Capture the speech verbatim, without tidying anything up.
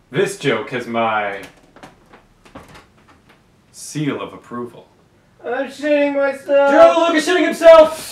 This joke has my seal of approval. I'm shitting myself. Joe Lucas shitting himself!